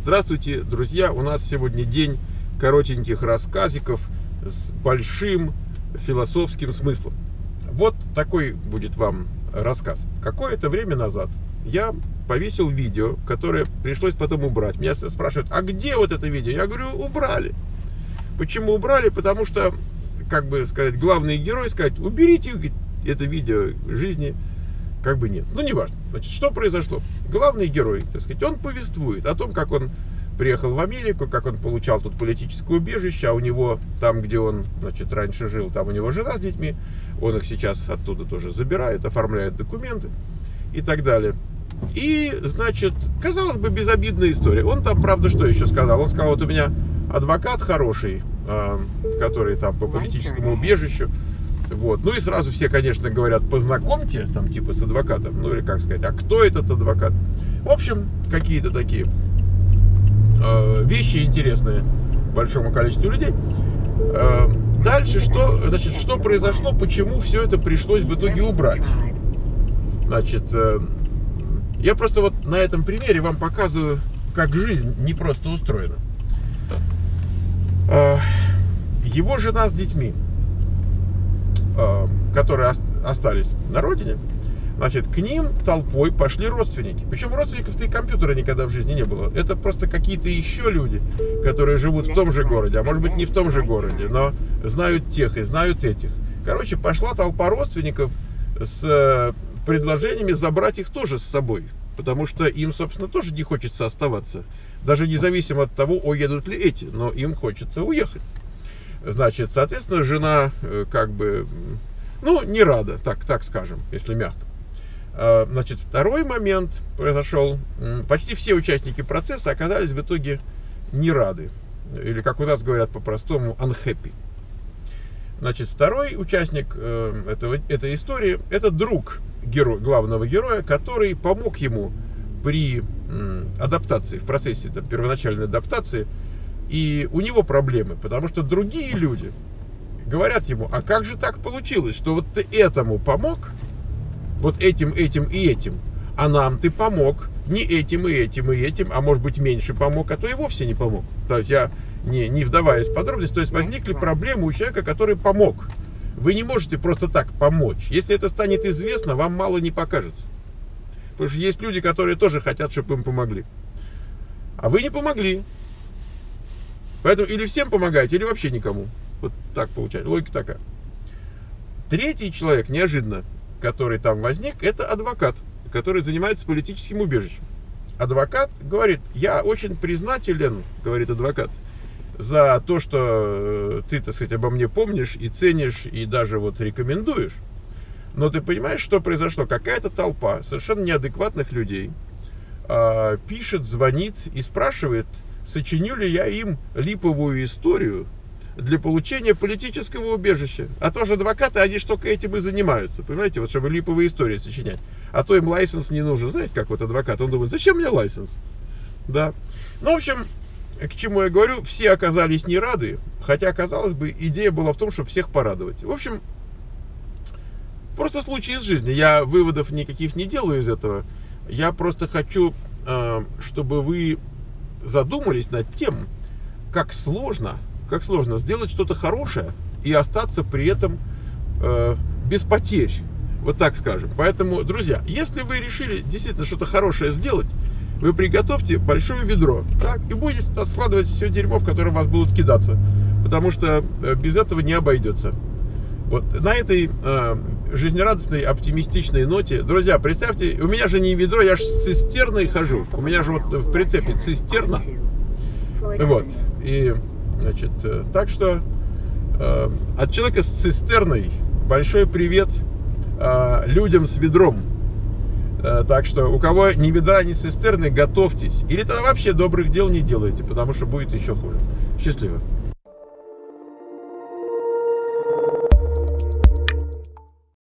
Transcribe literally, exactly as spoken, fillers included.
Здравствуйте, друзья! У нас сегодня день коротеньких рассказиков с большим философским смыслом. Вот такой будет вам рассказ. Какое-то время назад я повесил видео, которое пришлось потом убрать. Меня спрашивают, а где вот это видео? Я говорю, убрали. Почему убрали? Потому что, как бы сказать, главный герой сказать, уберите это видео жизни, как бы нет. Ну, не важно. Значит, что произошло? Главный герой, так сказать, он повествует о том, как он приехал в Америку, как он получал тут политическое убежище, а у него там, где он, значит, раньше жил, там у него жена с детьми, он их сейчас оттуда тоже забирает, оформляет документы и так далее. И, значит, казалось бы, безобидная история. Он там, правда, что еще сказал? Он сказал, вот у меня адвокат хороший, который там по политическому убежищу. Вот. Ну и сразу все, конечно, говорят, познакомьте, там, типа, с адвокатом. Ну или как сказать, а кто этот адвокат? В общем, какие-то такие э, вещи интересные большому количеству людей. Э, дальше что, значит, что произошло, почему все это пришлось в итоге убрать? Значит, э, я просто вот на этом примере вам показываю, как жизнь не просто устроена. Э, его жена с детьми, которые остались на родине, значит, к ним толпой пошли родственники. Причем родственников-то и компьютера никогда в жизни не было. Это просто какие-то еще люди, которые живут в том же городе, а может быть не в том же городе, но знают тех и знают этих. Короче, пошла толпа родственников с предложениями забрать их тоже с собой, потому что им, собственно, тоже не хочется оставаться. Даже независимо от того, уедут ли эти, но им хочется уехать. Значит, соответственно, жена как бы, ну, не рада, так, так скажем, если мягко. Значит, второй момент произошел. Почти все участники процесса оказались в итоге не рады. Или, как у нас говорят по-простому, unhappy. Значит, второй участник этого, этой истории – это друг героя, главного героя, который помог ему при адаптации, в процессе там, первоначальной адаптации. И у него проблемы, потому что другие люди говорят ему, а как же так получилось, что вот ты этому помог, вот этим, этим и этим, а нам ты помог не этим и этим и этим, а может быть меньше помог, а то и вовсе не помог. То есть я, не, не вдаваясь в подробности, то есть возникли проблемы у человека, который помог. Вы не можете просто так помочь. Если это станет известно, вам мало не покажется. Потому что есть люди, которые тоже хотят, чтобы им помогли. А вы не помогли. Поэтому или всем помогаете, или вообще никому. Вот так получается. Логика такая. Третий человек, неожиданно, который там возник, это адвокат, который занимается политическим убежищем. Адвокат говорит, я очень признателен, говорит адвокат, за то, что ты, так сказать, обо мне помнишь и ценишь, и даже вот рекомендуешь. Но ты понимаешь, что произошло? Какая-то толпа совершенно неадекватных людей э, пишет, звонит и спрашивает, сочиню ли я им липовую историю для получения политического убежища. А тоже адвокаты, они ж только этим и занимаются. Понимаете, вот чтобы липовые истории сочинять. А то им лайсенс не нужен. Знаете, как вот адвокат? Он думает, зачем мне лайсенс? Да. Ну, в общем, к чему я говорю, все оказались не рады. Хотя, казалось бы, идея была в том, чтобы всех порадовать. В общем, просто случай из жизни. Я выводов никаких не делаю из этого. Я просто хочу, чтобы вы задумались над тем, как сложно, как сложно сделать что-то хорошее и остаться при этом э, без потерь, вот так скажем. Поэтому, друзья, если вы решили действительно что-то хорошее сделать, вы приготовьте большое ведро, так, и будете туда складывать все дерьмо, в которое вас будут кидаться, потому что э, без этого не обойдется. Вот на этой э, жизнерадостной, оптимистичной ноте, друзья, представьте, у меня же не ведро, я же с цистерной хожу. У меня же вот в прицепе цистерна. Вот. И, значит, э, так что э, от человека с цистерной большой привет э, людям с ведром. Э, так что у кого ни ведра, ни цистерны, готовьтесь. Или тогда вообще добрых дел не делайте, потому что будет еще хуже. Счастливо.